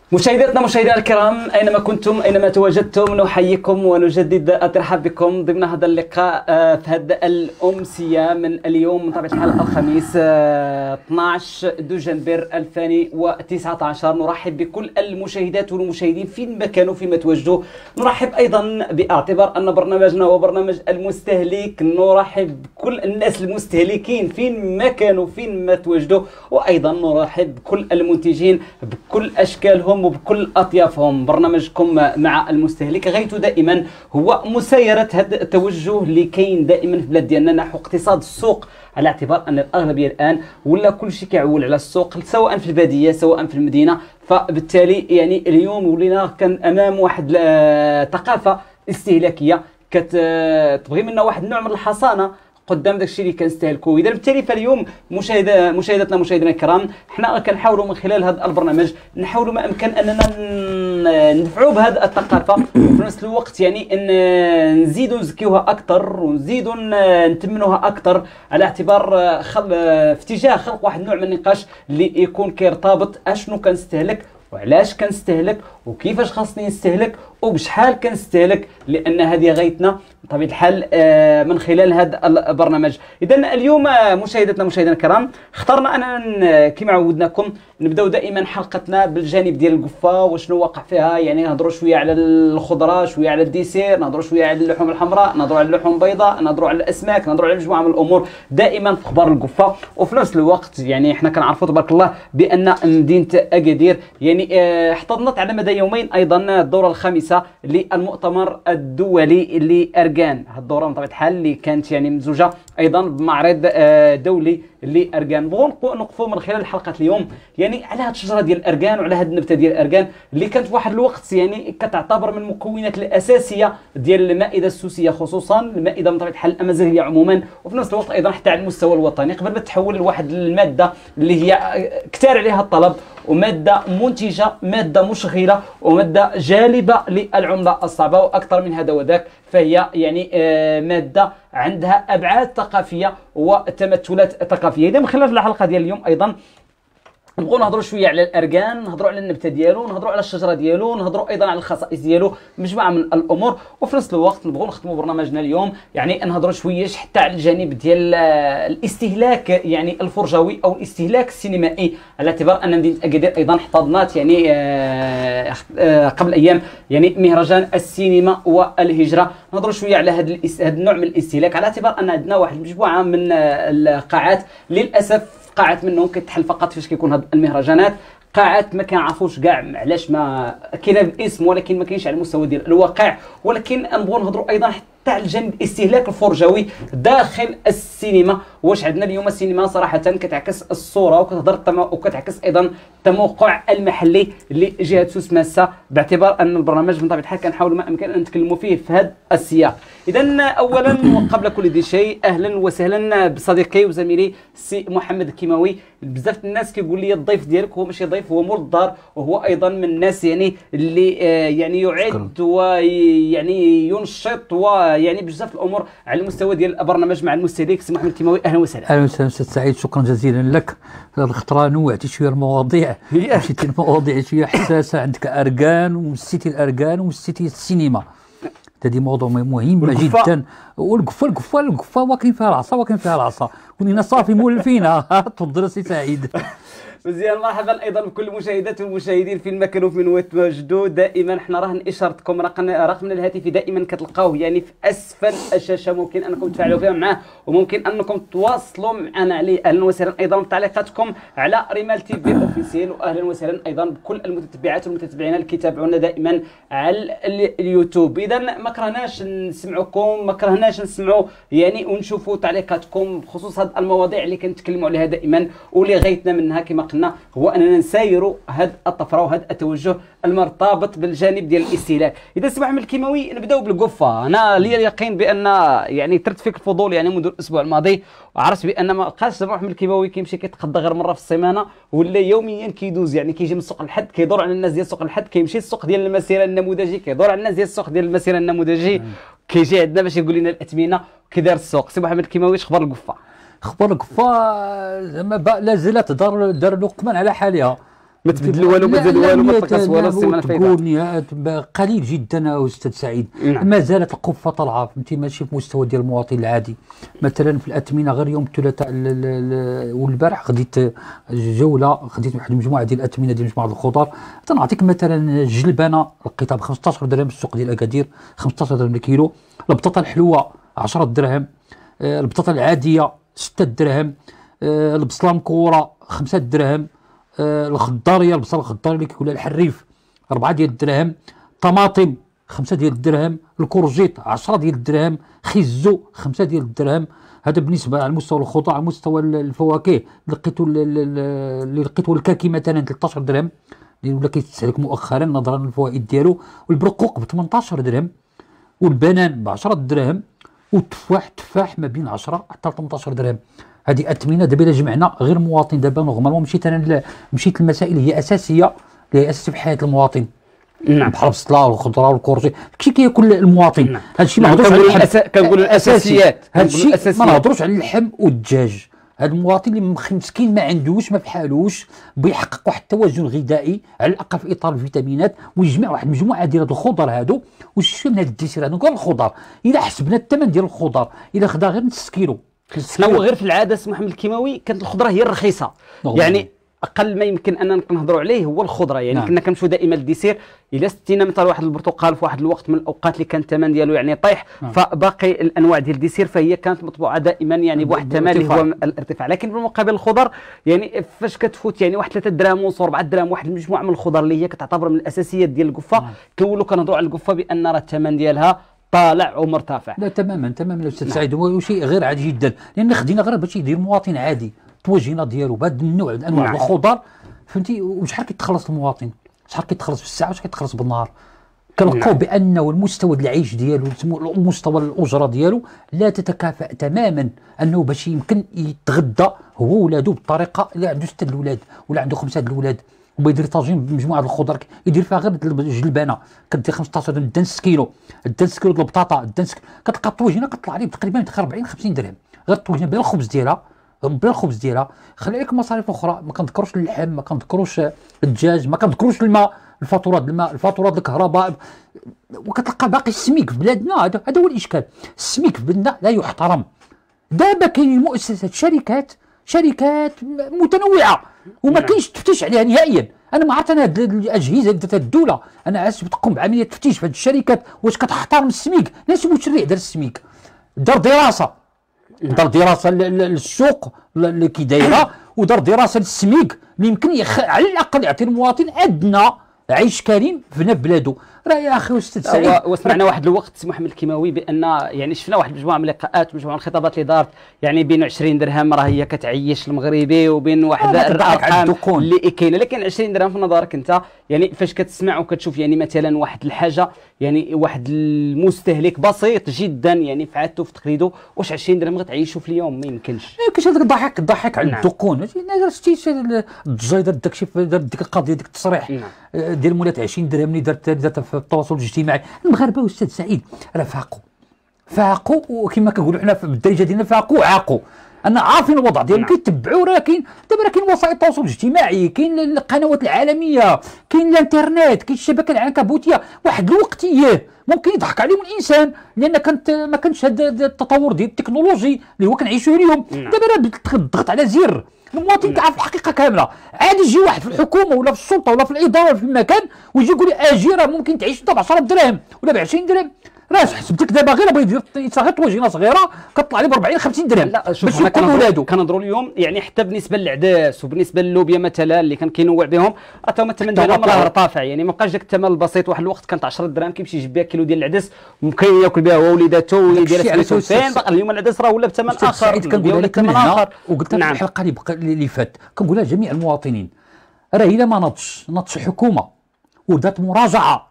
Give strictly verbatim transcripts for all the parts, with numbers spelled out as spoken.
مشاهداتنا مشاهدينا الكرام اينما كنتم اينما تواجدتم نحييكم ونجدد الترحاب بكم ضمن هذا اللقاء في هذه الامسيه من اليوم من طبيعه الحال الخميس اثناش دجنبر ألفين وتسعة عشر. نرحب بكل المشاهدات والمشاهدين فين ما كانوا فيما تواجدوا. نرحب ايضا باعتبار ان برنامجنا هو برنامج المستهلك، نرحب بكل الناس المستهلكين فين ما كانوا فين ما تواجدوا، وايضا نرحب بكل المنتجين بكل اشكالهم وبكل اطيافهم. برنامجكم مع المستهلك غايته دائما هو مسايره هذا التوجه اللي كاين دائما في البلاد ديالنا نحو اقتصاد السوق، على اعتبار ان الاغلبيه الان ولا كل شيء كيعول على السوق سواء في الباديه سواء في المدينه. فبالتالي يعني اليوم ولينا كان امام واحد ثقافه استهلاكيه كتبغي منا واحد النوع من الحصانه قدام داكشي اللي كنستهلكوا. اذا بالتالي فاليوم مشاهده مشاهدتنا مشاهدينا الكرام حنا كنحاولوا من خلال هذا البرنامج نحاولوا ما امكن اننا ندفعوا بهذه الثقافه، وفي نفس الوقت يعني ان نزيدوا نزكيوها اكثر ونزيدوا نتمنوها اكثر، على اعتبار خل... في اتجاه خلق واحد النوع من النقاش اللي يكون كيرتبط اشنو كنستهلك وعلاش كنستهلك وكيفاش خاصني نستهلك وبشحال كنستهلك، لان هذه غايتنا بطبيعه الحال من خلال هذا البرنامج. اذا اليوم مشاهدتنا مشاهدينا الكرام اخترنا اننا كما عودناكم نبداو دائما حلقتنا بالجانب ديال القفه وشنو واقع فيها، يعني نهضروا شويه على الخضره شويه على الديسير، نهضروا شويه على اللحوم الحمراء، نهضروا على اللحوم البيضاء، نهضروا على الاسماك، نهضروا على مجموعه من الامور دائما في اخبار القفه. وفي نفس الوقت يعني احنا كنعرفوا تبارك الله بان مدينه اكادير يعني احتضنت على مدى يومين ايضا الدوره الخامسه للمؤتمر الدولي لاركان. هذه الدوره بطبيعه الحال اللي كانت يعني مزوجه ايضا بمعرض دولي لاركان. نبغوا نوقفوا من خلال حلقه اليوم يعني على هذه الشجره ديال اركان وعلى هذه النبته ديال اركان اللي كانت في واحد الوقت يعني كتعتبر من المكونات الاساسيه ديال المائده السوسيه، خصوصا المائده بطبيعه الحال الامازيغيه عموما، وفي نفس الوقت ايضا حتى على المستوى الوطني قبل ما تحول لواحد الماده اللي هي كثار عليها الطلب وماده منتجه ماده مشغله وماده جالبه للعمله الصعبه، واكثر من هذا وذاك فهي يعني آه ماده عندها ابعاد ثقافيه وتمثلات ثقافيه. اذا من خلال الحلقه ديال اليوم ايضا نبغوا نهضروا شويه على الاركان، نهضروا على النبته ديالو، نهضروا على الشجره ديالو، نهضروا ايضا على الخصائص ديالو، مجموعه من الامور. وفي نفس الوقت نبغوا نختموا برنامجنا اليوم يعني نهضروا شويه حتى على الجانب ديال الاستهلاك يعني الفرجوي او الاستهلاك السينمائي، على اعتبار ان مدينه اكادير ايضا احتضنت يعني آآ آآ قبل ايام يعني مهرجان السينما والهجره. نهضروا شويه على هذا هذا النوع من الاستهلاك، على اعتبار ان عندنا واحد المجموعه من القاعات للاسف قاعات منهم كتحل فقط فاش كيكون هاد المهرجانات، قاعات ما كنعرفوش كاع علاش ما كاينه بالاسم ولكن ما كاينش على المستوى ديال الواقع. ولكن نبغوا نهضروا ايضا حتى على الجانب الاستهلاك الفرجوي داخل السينما. واش عندنا اليوم السينما صراحه كتعكس الصوره وكتهضر وكتعكس ايضا التموقع المحلي لجهه سوس ماسه، باعتبار ان البرنامج من طبيعه الحال كنحاولوا ما امكن ان نتكلموا فيه في هذا السياق. اذا اولا وقبل كل ذي شيء اهلا وسهلا بصديقي وزميلي السي محمد الكيماوي. بزاف الناس كيقول لي الضيف ديالك هو ماشي ضيف، هو مول الدار، وهو ايضا من الناس يعني اللي آه يعني يعد ويعني ينشط ويعني بزاف الامور على المستوى ديال البرنامج مع المستهلك. سي محمد الكيماوي اهلا وسهلا. اهلا وسهلا استاذ سعيد، شكرا جزيلا لك. هذه الخطره نوعتي شويه المواضيع، مشيتي المواضيع شويه حساسه، عندك اركان ومسيتي الاركان ومسيتي السينما، هذه موضوع مهم جدا. والقفه القفه القفه واكين فيها العصا واكين فيها العصا، ولينا صافي مولفين. تفضل سي سعيد. مزيان، مرحبا ايضا بكل المشاهدات والمشاهدين فين ما كانوا فين تواجدوا. دائما حنا راهن اشارتكم رقم رقمنا الهاتفي دائما كتلقاوه يعني في اسفل الشاشه، ممكن انكم تفاعلوا فيها معاه وممكن انكم تواصلوا معنا عليه. اهلا وسهلا ايضا بتعليقاتكم على ريمال تي في اوفيسيال، واهلا وسهلا ايضا بكل المتتبعات والمتتبعين اللي كيتابعونا دائما على اليوتيوب. اذا ما كرهناش نسمعوكم، ما كرهناش نسمعوا يعني ونشوفوا تعليقاتكم بخصوص هذه المواضيع اللي كنتكلموا عليها دائما واللي غايتنا منها كما قلنا هو اننا نسايروا هذه الطفره وهذا التوجه المرتبط بالجانب ديال الاستهلاك. اذا سي محمد الكيماوي نبداو بالقفه. انا لي اليقين بان يعني ترت فيك الفضول يعني منذ الاسبوع الماضي، وعرفت بان ما بقاش سي محمد الكيماوي كيمشي كيتقضى غير مره في السيمانه ولا يوميا كيدوز، يعني كيجي من سوق الحد كيدور على الناس ديال سوق الحد، كيمشي للسوق ديال المسيره النموذجي كيدور على الناس ديال السوق ديال المسيره النموذجي، كيجي عندنا باش يقول لنا الاثمنه كيدار السوق. سي محمد الكيماوي اش اخبار القفه؟ اخبار القفه زعما لا زالت دار دار لقمان على حالها، ما تبدل والو ما زاد والو ما تنقص والو السيمانه الفايته. تقول قليل جدا استاذ سعيد. نعم. ما زالت القفه طالعه فهمتي، ماشي في مستوى ديال المواطن العادي. مثلا في الاثمنه غير يوم الثلاثاء والبارح خديت جوله، خديت واحد المجموعه ديال الاثمنه ديال مجموعه الخضار. تنعطيك مثلا جلبانه لقيتها ب خمسطاش درهم في السوق ديال اكادير، خمسطاش درهم الكيلو. البطاطا الحلوه عشرة دراهم، البطاطا العاديه ستة دراهم، البصله مكوره خمسة دراهم، الخضاريه البصل الخضاري اللي كيقولها الحريف أربعة ديال الدراهم، طماطم خمسة ديال الدرهم، الكورجيت عشرة ديال الدرهم، خيزو خمسة ديال الدرهم. هذا بالنسبه على مستوى الخضار. على مستوى الفواكه لقيتو اللي لقيتو الكاكي مثلا ثلاثطاش درهم اللي ولا كيتسالك مؤخرا نظرا للفوائد ديالو، والبرقوق ب ثمنطاش درهم، والبنان ب عشرة دراهم، والتفاح تفاح ما بين عشرة حتى ثمنطاش درهم. هذه اثمنه. دابا الا جمعنا غير المواطن دابا نورمالمون مشيت انا مشيت المسائل هي اساسيه اللي هي اساسيه في حياه المواطن. نعم. بحال البصله والخضره والكورجي داكشي كياكل المواطن. نعم. هذا الشيء ما نهضروش على الأس... كنقولوا الاساسيات. هذا الشيء ما نهضروش على اللحم والدجاج. هذا المواطن اللي مسكين ما عندوش ما بحالوش بيحقق واحد التوازن غذائي على الاقل في اطار الفيتامينات، ويجمع واحد المجموعه ديال هاد الخضر هادو وشويه من هاد الديسير هادو. كاع الخضر الا حسبنا الثمن ديال الخضر الا خدا غير نص كيلو. هو غير في العاده سي محمد الكيماوي كانت الخضره هي الرخيصه، يعني اقل ما يمكن اننا نهضروا عليه هو الخضره. يعني نعم. كنا كنمشيو دائما للديسير. الا ستينا مثلا واحد البرتقال في واحد الوقت من الاوقات اللي كان الثمن ديالو يعني طايح، نعم. فباقي الانواع ديال الديسير فهي كانت مطبوعه دائما يعني بواحد الثمن اللي هو الارتفاع. لكن بالمقابل الخضر يعني فاش كتفوت يعني واحد ثلاثة دراهم ونص أربعة دراهم واحد المجموعه من الخضر اللي هي كتعتبر من الاساسيات ديال القفه، نعم. كنولوا كنهضروا على القفه بان راه الثمن ديالها طالع ومرتفع. لا تماما تماما استاذ سعيد. هو شيء غير عادي جدا، لان خدينا غير باش يدير مواطن عادي الطواجينه ديالو بهذا النوع الانواع نعم. الخضر فهمتي. وشحال كيتخلص المواطن؟ شحال كيتخلص في الساعه وشحال كيتخلص بالنهار؟ كنلقاو نعم. بانه المستوى العيش ديالو مستوى الاجره ديالو لا تتكافئ تماما، انه باش يمكن يتغدى هو وولادو بالطريقه اللي عنده سته الاولاد ولا عنده خمسه الاولاد وبيدير طاجين بمجموعه الخضر يدير فيها غير الجلبانه كدير خمسطاش درهم، الدنس كيلو، الدنس كيلو د البطاطا، الدنس كتلقى الطويجينه كطلع عليه تقريبا أربعين خمسين درهم غير الطويجينه بلا الخبز ديالها بلا الخبز ديالها. خلي عليك المصاريف الاخرى، ما كنذكروش اللحم، ما كنذكروش الدجاج، ما كنذكروش الماء، الفاتوره ديال الماء، الفاتوره ديال الكهرباء، وكتلقى باقي السميك في بلادنا. هذا هذا هو الاشكال، السميك في بلادنا لا يحترم. دابا كاينين مؤسسات شركات شركات متنوعه وما كاينش تفتيش عليها نهائيا. انا ما عرفت انا هاد الاجهزه ديال الدوله انا عاسف تقوم بعمليه تفتيش في هاد الشركات واش كتحترم السميك. ناس مشرع دار السميك دار دراسه دار دراسه للسوق اللي كي دايره، ودار دراسه للسميك اللي يمكن يخ... على الاقل يعطي المواطن ادنى عيش كريم في بلادو. راه يا اخي استاذ سعيد وسمعنا واحد الوقت سي محمد الكيماوي بان يعني شفنا واحد المجموعه من اللقاءات ومجموعه من الخطابات اللي دارت يعني بين عشرين درهم راه هي كتعيش المغربي وبين واحد الارقام اللي كاينه. لكن عشرين درهم في نظرك انت يعني فاش كتسمع وكتشوف يعني مثلا واحد الحاجه يعني واحد المستهلك بسيط جدا يعني في عادته في تقليده، واش عشرين درهم غتعيشوا في اليوم؟ ما يمكنش. ما يمكنش هذاك الضحك الضحك على الدقون. شتي الدجاج دار داك الشيء دار ديك القضيه ديك التصريح ديال مولات عشرين درهم اللي دارت دارت في التواصل الاجتماعي. المغاربه استاذ سعيد راه فاقوا فاقوا وكما كنقولوا حنا بالدارجه ديالنا فاقوا وعاقوا. انا عارفين الوضع ديالهم كيتبعوا. راه كاين دابا راه كاين وسائل التواصل الاجتماعي، كاين القنوات العالميه، كاين الانترنت، كاين الشبكه العنكبوتيه. واحد الوقت اياه ممكن يضحك عليهم الانسان لان كانت ما كانش هذا التطور ديال التكنولوجي اللي هو كنعيشوه اليوم. دابا راه بالضغط على زر المواطن كيعرف الحقيقه كامله. عادي يجي واحد في الحكومه ولا في السلطه ولا في الاداره ولا في المكان ويجي يقول لي اجي راه ممكن تعيش ب عشرة دراهم ولا ب عشرين درهم. راه حسبتك دابا غير بغى يدير غير طويجينه صغيره كطلع لي ب أربعين خمسين درهم باش يكون ولادو. كنهضروا اليوم يعني حتى بالنسبه للعداس وبالنسبه للوبيا مثلا اللي كان كينوع بهم راه هما الثمن ديالهم راه رافع. يعني ما بقاش داك الثمن البسيط. واحد الوقت كانت عشرة دراهم كيمشي يجيب بها كيلو ديال العدس وممكن ياكل بها هو وليداتو ويدير فين. باقي اليوم العدس راه ولا بثمن اخر. كنقول لك من هنا وقلت لك الحلقه اللي اللي فات كنقولها لجميع المواطنين، راه الا ما نضش نضش حكومه ودات مراجعه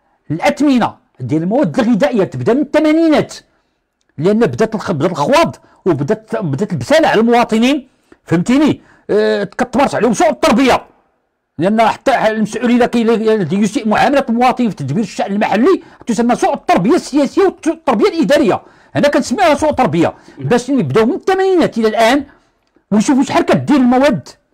الاثمنه ديال المواد الغذائيه تبدا من الثمانينات، لان بدات بدات الخواض وبدات بدات البساله على المواطنين فهمتيني. أه كتمارس عليهم سوء التربيه، لان حتى المسؤولين الذي يسيء معامله المواطن في تدبير الشان المحلي تسمى سوء التربيه السياسيه والتربيه الاداريه. انا كنسميها سوء تربيه باش نبداو من الثمانينات الى الان ونشوفوا شحال كدير المواد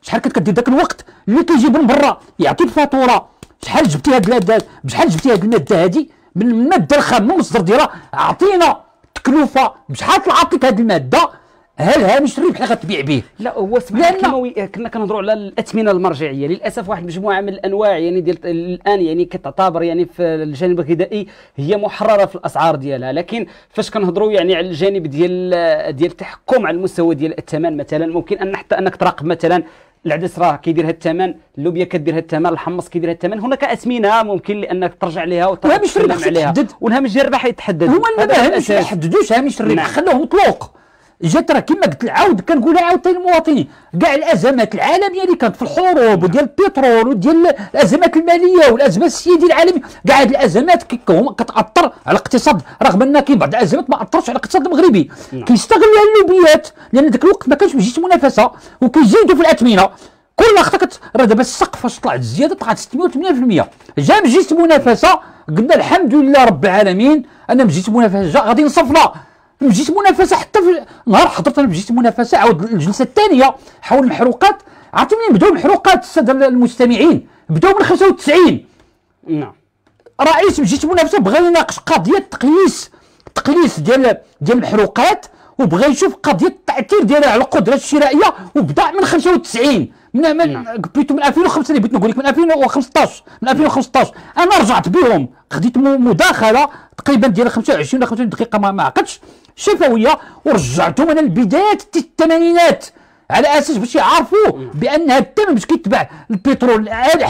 شحال كنت كدير ذاك الوقت اللي كيجيب من برا يعطي الفاتوره، شحال جبتي هاد الماده، بشحال جبتي هاد الماده هادي من الماده الخام من المصدر ديالها، عطينا تكلفه بشحال طلعت لك هاد الماده، هل هامش الربح اللي غتبيع به؟ لا هو سمح لي كيما كنا كنهضروا على الاثمنه المرجعيه، للاسف واحد المجموعه من الانواع يعني ديال الان يعني كتعتبر يعني في الجانب الغذائي هي محرره في الاسعار ديالها، لكن فاش كنهضروا يعني على الجانب ديال ديال التحكم على المستوى ديال الثمن مثلا، ممكن ان حتى انك تراقب مثلا العدس راه كيدير هذا الثمن، اللوبيا كدير هذا الثمن، الحمص كيدير هذا الثمن، هناك اثمنه ممكن لانك ترجع لها وتتكلم عليها، والهامش ديال الربح يتحدد. هما الهامش ما يحددوش هامش الربح، خلوه مطلوق. جات راه كما قلت العاود كنقولها عاوتاني للمواطنين، كاع الازمات العالميه اللي كانت في الحروب وديال البترول وديال الازمات الماليه والازمات السياديه العالميه، كاع هذه الازمات كتاثر على الاقتصاد، رغم ان كاين بعض الازمات ما اثرتش على الاقتصاد المغربي. كيستغلوا اللوبيات لان ذاك الوقت ما كانش بجيش منافسه وكيزيدوا في الاثمنه. كل لقطه كت راه دابا السقف فاش طلعت الزياده طلعت ستمائة وثمانية بالمئة، جا مجلس منافسه قلنا الحمد لله رب العالمين انا مجلس منافسه جا غادي نصفنا. مجلس منافسه حتى في نهار حضرت انا مجلس منافسه عاود الجلسه الثانيه حول المحروقات، عرفتوا منين بداو المحروقات الساده المستمعين؟ بداو من خمسة وتسعين. نعم. رئيس مجلس المنافسه بغى يناقش قضيه تقييس تقييس ديال ديال المحروقات، وبغى يشوف قضيه التاثير ديالها على القدره الشرائيه، وبدا من خمسة وتسعين من من بيتو من ألفين وخمسة اللي بغيت نقول لك من ألفين وخمسطاش من ألفين وخمسطاش انا رجعت بهم خديت مداخله تقريبا ديال خمسة وعشرين ولا خمسة وعشرين دقيقه ما عقدتش شفويه، ورجعتهم انا لبدايه الثمانينات على اساس باش يعرفوا بان هذا الثمن باش كيتباع البترول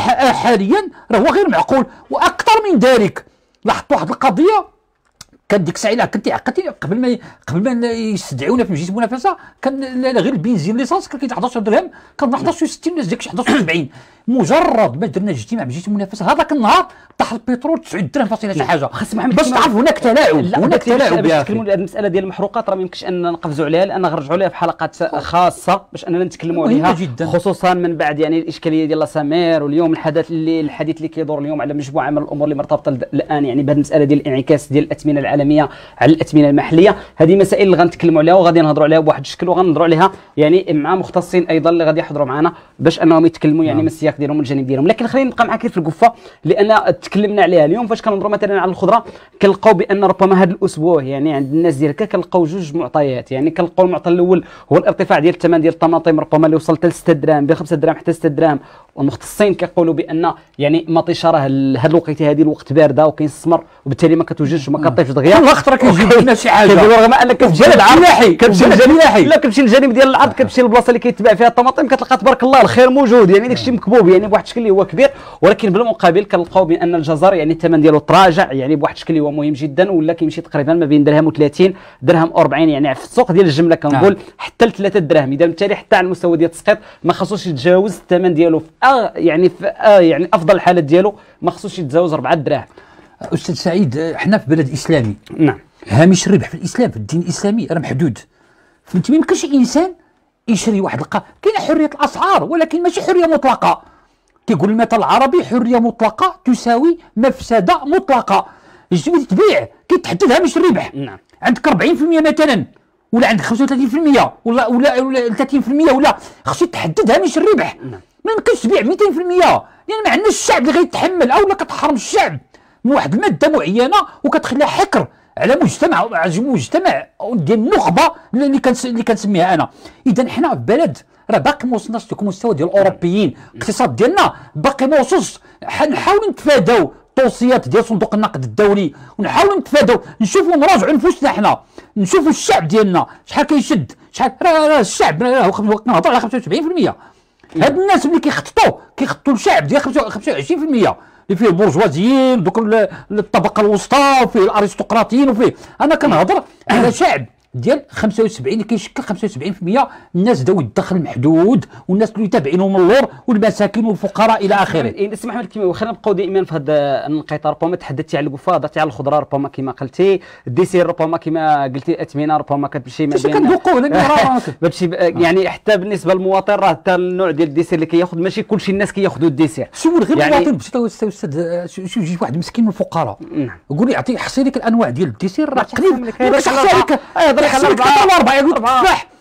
حاليا راه هو غير معقول. واكثر من ذلك لاحظت واحد القضيه، كان ديك الساعه كنت عقلتي قبل ما قبل ما يستدعونا في مجلس المنافسه كان غير البنزين ليسانس كان كيتعطى حداش درهم، كان حداش وستين ولا ديك حداش وسبعين. مجرد ما درنا اجتماع مجلس المنافسه هذاك النهار طاح البترول تسعة درهم فاصله شي حاجه. خاص محمد باش تعرف هناك تلاعب، هناك تلاعب. باش نتكلموا على المساله ديال المحروقات راه ما يمكنش ان نقفزوا عليها، لان نرجعوا لها في حلقات خاصه باش اننا نتكلموا عليها، خصوصا من بعد يعني الاشكاليه ديال لاسامير. واليوم الحدث اللي الحديث اللي كيدور اليوم على مجموعه من الامور اللي مرتبطه الان يعني بهذه المساله ديال الانعكاس ديال الاثمنه العالميه على الاثمنه المحليه. هذه مسائل اللي غنتكلموا عليها وغادي نهضروا عليها بواحد الشكل، وغنهضروا عليها يعني مع مختصين ايضا اللي غادي يحضروا معنا باش انهم يتكلموا يعني من السياق ديالهم والجانب ديالهم. لكن خلينا نبقى معك في القفه لان تكلمنا عليها اليوم. فاش كنهضروا مثلا على الخضره كنلقاو بان ربما هذا الاسبوع يعني عند الناس ديال هكا كنلقاو جوج معطيات. يعني كنلقاو المعطى الاول هو الارتفاع ديال الثمن ديال الطماطم ربما اللي وصل حتى ل ستة دراهم ب خمسة دراهم حتى ستة دراهم، والمختصين كيقولوا بان يعني مطيشه راه هذه الوقيته هذه الوقت بارده وكاين السمر وبالتالي ما كتوجدش وما كطيفش دغيا. كل خطره كيجيب لنا شي حاجه رغم انك كتمشي للعرض كتمشي للجانب لا كتمشي للجانب ديال العرض كتمشي للبلاصه اللي كيتباع فيها الطماطم كتلقى تبارك الله الخير موجود، يعني داك الشيء مكبوب يعني بواحد الشكل اللي هو كبير. ولكن بالمقابل كنلقاو بان الجزر يعني الثمن ديالو تراجع يعني بواحد الشكل اللي هو مهم جدا، ولا كيمشي تقريبا ما بين درهم وثلاثين درهم أربعين يعني في السوق ديال الجمله كنقول حتى ل ثلاثة دراهم. اذا بالتالي حتى على المستوى ديال التسقيط ما خصوش يتجاوز الثمن ديالو في آه يعني في آه يعني افضل الحالات ديالو ما خصوش يتجاوز أربعة دراهم. استاذ سعيد حنا في بلد اسلامي. نعم. هامش الربح في الاسلام في الدين الاسلامي راه محدود، فهمتي ما يمكنش انسان يشري واحد القا. كاينه حريه الاسعار ولكن ماشي حريه مطلقه. كيقول المثل العربي حريه مطلقه تساوي مفسده مطلقه. الجمله تبيع كيتحدد هامش الربح. نعم. عندك أربعين بالمئة مثلا ولا عندك خمسة وثلاثين بالمئة ولا ولا ولا ثلاثين بالمئة ولا خصو يتحدد هامش الربح. نعم. ما يمكنش تبيع مئتين بالمئة لان ما عندناش الشعب اللي غيتحمل، او لا كتحرم الشعب من واحد الماده معينه وكتخليها حكر على مجتمع على مجتمع ديال النخبه اللي كنس اللي كنسميها انا. اذا حنا في بلد راه باقي ما وصلناش لك المستوى ديال الاوروبيين، الاقتصاد ديالنا باقي ما وصلش. نحاولوا نتفاداو التوصيات ديال صندوق النقد الدولي ونحاولوا نتفاداو نشوفوا نراجعوا نفوسنا حنا، نشوفوا الشعب ديالنا شحال كيشد شحال راه الشعب راه كنهضروا على خمسة وسبعين بالمئة. هاد الناس اللي كيخططوا كيخططوا الشعب ديال خمسة وعشرين بالمئة اللي فيه البرجوازيين دوك الطبقه الوسطى وفيه الارستقراطيين وفيه. انا كنهضر على شعب ديال خمسة وسبعين اللي كيشكل خمسة وسبعين بالمئة الناس ذوي الدخل المحدود والناس اللي تابعينهم اللور والمساكين والفقراء الى اخره. اسمح لي كيما خلينا نبقاو دائما في هذا النقطه. ربما تحدثتي على القفا، هضرتي على الخضره ربما كما قلتي، الديسير ربما كما قلتي الاثمنه ربما كتمشي ما بين كندوقوا بهادشي يعني حتى بالنسبه للمواطن راه حتى النوع ديال الديسير اللي كياخذ ماشي كلشي الناس كياخذوا الديسير. سول غير يعني المواطن بسيطه استاذ استاذ شوف يجي واحد مسكين من الفقراء يقول لي يعطي حصي لك الانواع ديال الديسير راه قليل يقول لك على اربعه يقول لك تفاح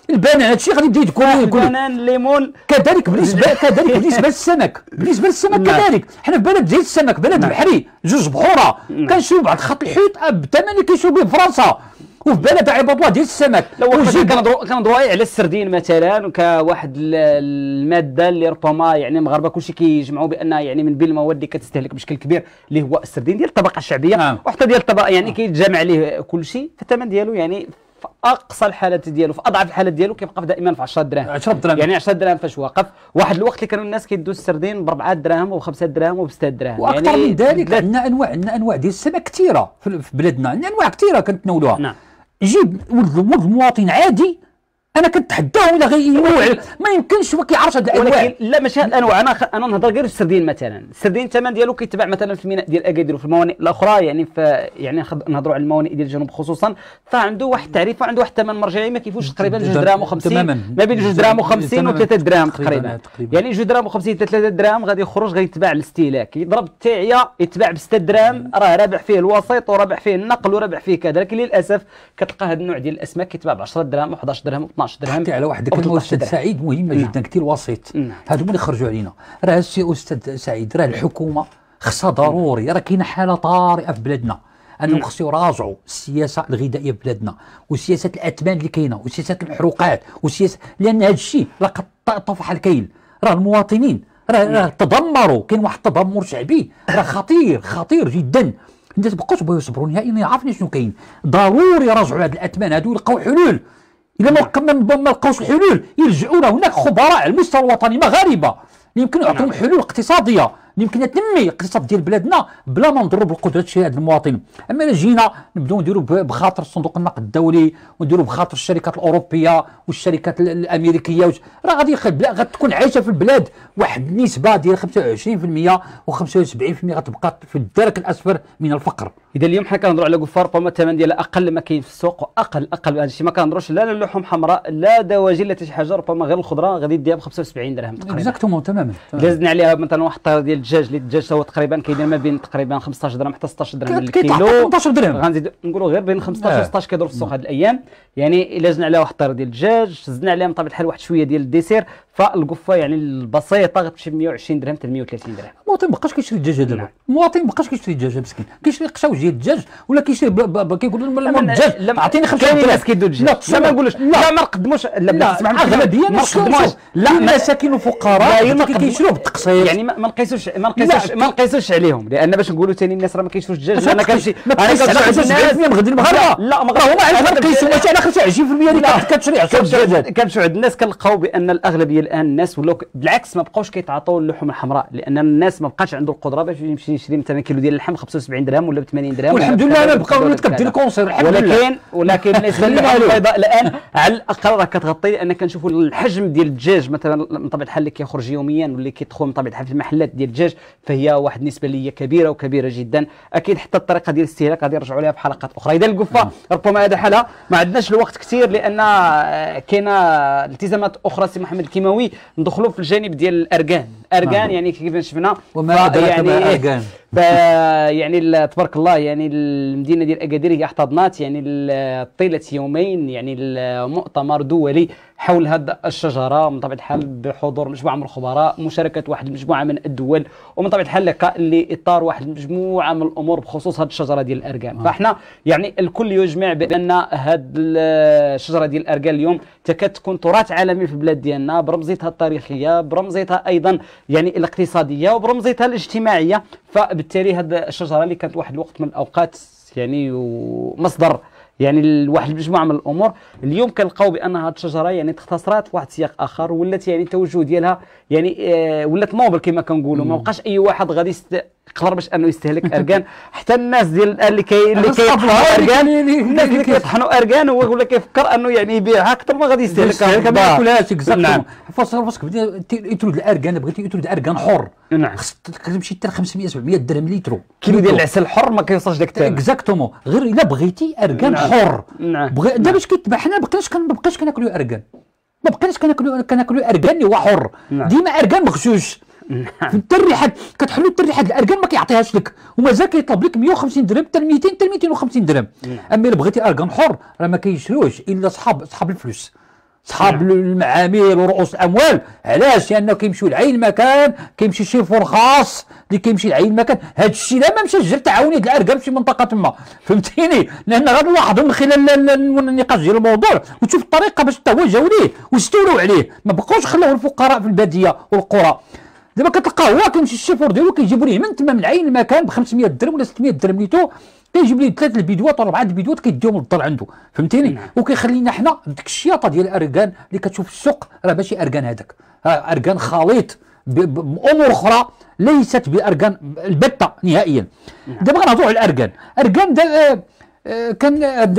البنان هادشي غادي يبدا يقول يقول البنان الليمون كذلك بالنسبه كذلك بالنسبه للسمك بالنسبه للسمك كذلك حنا في بلد زي السمك بلد البحري جوج بحوره كنشريو بعض خط الحوت بالثمن اللي كيشريو به في فرنسا وفي بلد عباد الله ديال السمك. لو كنهضروا كنهضروا على السردين مثلا كواحد الماده اللي ربما يعني المغاربه كلشي كيجمعوا بانها يعني من بين المواد اللي كتستهلك بشكل كبير اللي هو السردين ديال الطبقه الشعبيه نعم. وحتى ديال الطبقه يعني كيتجمع عليه كلشي فالثمن ديالو يعني في اقصى الحالات ديالو في اضعف الحالات ديالو كيبقى دائما في عشرة دراهم عشرة دراهم يعني عشرة دراهم فاش واقف. واحد الوقت اللي كانوا الناس كيدوا السردين ب أربعة دراهم وبخمسة دراهم وبستة دراهم واكثر يعني من ذلك. عندنا انواع عندنا انواع ديال السمك كثيره في بلادنا عندنا انواع كثيره كنتناولوها. نعم. جيب ولد المواطن عادي انا كنتحداهم الى غير ما يمكنش هو كيعرفش هاد الانواع. ولكن لا ماشي الانواع انا خ... انا نهضر غير السردين مثلا. السردين الثمن ديالو كيتباع مثلا في الميناء ديال اكادير وفي الموانئ الاخرى يعني في يعني نهضروا على الموانئ ديال الجنوب خصوصا فعنده واحد التعريفه عنده واحد الثمن مرجعي ما كيفوش تقريبا جوج دراهم و50 ما بين جوج دراهم و50 وثلاثة دراهم تقريبا يعني جوج دراهم و50 ثلاثة دراهم غادي يخرج غادي يتباع للاستهلاك يضرب التاعيه يتباع ب ستة دراهم راه رابح فيه الوسيط ورابح فيه النقل ورابح فيه كذا. لكن للاسف كتلقى هذا النوع ديال الاسماك كيتباع ب عشرة دراهم و11 درهم و12 درهم. على واحد كلمه استاذ سعيد مهمه جدا كثير وسيط هادو هما اللي خرجوا علينا. راه السي استاذ سعيد راه الحكومه خصها ضروري راه كاينه حاله طارئه في بلادنا انهم خصو يراجعوا السياسه الغذائيه في بلادنا وسياسه الاثمان اللي كاينه وسياسه الحروقات وسياسه لان هذا الشيء لقد طفح الكيل. راه المواطنين راه راه تدمروا كاين واحد التدمر شعبي راه خطير خطير جدا. الناس بقاوش بغاو يصبروا نهائيا عارفين شنو كاين. ضروري يراجعوا هذه الاثمان هذو ويلقاو حلول. إذا ما ما لقاوش الحلول يلجؤون هناك خبراء على المستوى الوطني مغاربة اللي يمكن يعطيهم حلول اقتصادية اللي يمكن تنمي الاقتصاد ديال بلادنا بلا ما نضروا بالقدرة شي هذا المواطن. اما الا جينا نبداو نديروا بخاطر صندوق النقد الدولي ونديروا بخاطر الشركات الاوروبيه والشركات الامريكيه راه غادي غتكون عايشه في البلاد واحد النسبه ديال خمسة وعشرين بالمئة وخمسة وسبعين بالمئة غتبقى في الدرك الاسفل من الفقر. اذا اليوم حنا كنهضروا على قفار ربما الثمن ديالها اقل ما كاين في السوق واقل اقل هذا الشيء ما كنهضروش لا لا لحوم حمراء لا دواجن لا حتى شي حاجه ربما غير الخضره غادي ديها ب خمسة وسبعين درهم تقريبا. اكزاكتومون تماما. زدنا عليها مثلا واحد الطير ديال الدجاج اللي الدجاج هو تقريبا كيدير ما بين تقريبا خمسطاش درهم حتى ستطاش درهم للكيلو. ثمنطاش درهم غنزيد نقولوا غير بين خمسطاش و ستطاش كيدور في السوق هذه الايام. يعني الا زدنا عليها واحد الطير ديال الدجاج زدنا عليها بطبيعه الحال واحد شويه ديال الديسير فالقفه يعني البسيطه غتمشي ب مئة وعشرين درهم حتى مئة وثلاثين درهم. المواطن ما بقاش كيشري الدجاج دابا. المواطن ما بقاش كيشري الدجاج مسكين كيشري قشاوج ديال الدجاج ولا كيشري كيقول لهم الدجاج عطيني خمسة كاين الناس كيدوا الدجاج لا ما نقولوش لا ما نقدموش لا اغلبيه ما نقدموش لا المساكين الفقراء كيشروه بالتقسيط يعني ما نقيسوش ما نقيسوش ما نقيسوش عليهم لان باش نقولوا ثاني الناس راه ما كيشروش الدجاج انا كنمشي انا كنشري الناس غادي المغاربه لا ما هما كنقيسوا ماشي على خمسة وعشرين بالمئة اللي كتشري الدجاج. كنمشيو عند الناس كنلقاو بان الاغلبيه الان الناس ولاو بالعكس ما بقاوش كيتعاطوا اللحوم الحمراء لان الناس ما بقاش عنده القدره باش يمشي يشري مثلا كيلو ديال اللحم خمسة وسبعين درهم ولا ب ثمانين درهم. والحمد لله انا بقاو الولاد كدير كونسير الحمد لله. ولكن ولكن بالنسبه للحم البيضاء الان على الاقل راه كتغطي لان كنشوفوا الحجم ديال الدجاج مثلا من طبيعه الحال اللي كيخرج يوميا واللي كيدخل من طبيعه الحال في المحلات ديال الدجاج فهي واحد النسبه اللي هي كبيره وكبيره جدا. اكيد حتى الطريقه ديال الاستهلاك غادي نرجعوا لها في حلقات اخرى. اذا القفه ربما هذا حالها ما عندناش الوقت كثير لان كاينه التزامات اخرى سي محمد الكيماوي ندخلوا في الجانب ديال الاركان. اركان يعني كيف شفنا وما ادراك ما اركان يعني تبارك الله يعني المدينه ديال اكادير هي احتضنت يعني طيله يومين يعني المؤتمر دولي حول هذه الشجره من طبيعه الحال بحضور مجموعه من الخبراء مشاركه واحد المجموعه من الدول ومن طبيعه الحال لقاء لاطار واحد المجموعه من الامور بخصوص هذه الشجره ديال الاركان. آه. فاحنا يعني الكل يجمع بان هذه الشجره ديال الاركان اليوم تكاد تكون تراث عالمي في البلاد ديالنا برمزيتها التاريخيه برمزيتها ايضا يعني الاقتصاديه وبرمزيتها الاجتماعيه. فبالتالي هذه الشجره اللي كانت واحد الوقت من الاوقات يعني ومصدر يعني واحد المجموعه من الامور اليوم كنلقاو بان هذه الشجره يعني تختصرات في واحد السياق اخر ولات يعني التوجه ديالها يعني آه ولات نوبل كما كنقولوا ما بقاش اي واحد غادي يست... يقدر باش انه يستهلك اركان حتى الناس ديال اللي كي اللي كيطحنوا اركان الناس اللي كيطحنوا اركان هو ولا كيفكر انه يعني يبيعها اكثر ما غادي يستهلكها ما ياكلهاش اكزاكتومون. فاصل فاسك يترد الاركان بغيتي يترد اركان حر نعم خصك تمشي حتى خمسمئة سبعمئة درهم لترو كيلو ديال العسل الحر ما كيوصلش داك الثمن اكزاكتومون غير الا بغيتي اركان حر. نعم دابا باش كيتباع حنا ما بقيناش ما بقيناش كناكلوا اركان ما بقيناش كناكلوا كناكلوا اركان اللي هو حر ديما اركان مغشوش. حتى الريحه كتحلو حتى الريحه الاركان ما كيعطيهاش لك ومازال كيطلب لك مئة وخمسين درهم حتى مئتين حتى مئتين وخمسين درهم. اما الا بغيتي اركان حر راه ما كيشروش الا صحاب صحاب الفلوس صحاب نعم. المعامل ورؤوس الاموال. علاش؟ لانه كيمشيو لعين المكان، كيمشي شيفور خاص اللي كيمشي لعين المكان. هذا الشيء لا ما مشاش جرى تعاونيه الارقام في منطقه تما، فهمتيني؟ لان غادي نلاحظوا من خلال النقاش ديال الموضوع وتشوف الطريقه باش توجهوا ليه واستولوا عليه، ما بقاوش خلاو الفقراء في الباديه والقرى. دابا كتلقاه هو كيمشي الشيفور ديالو كيجيبوا ليه من تما من عين المكان ب خمسمية درهم ولا ستمية درهم ليتو، كيجيب ليه ثلاث الفيديوهات ولا اربعه الفيديوهات كيديهم للدار عنده، فهمتيني؟ نعم. وكيخلينا حنا ديك الشياطه ديال الاركان اللي كتشوف في السوق راه ماشي اركان هذاك، اركان خليط بامور اخرى ليست باركان البته نهائيا. نعم. دابا غنهضروا على الاركان. اركان دا كان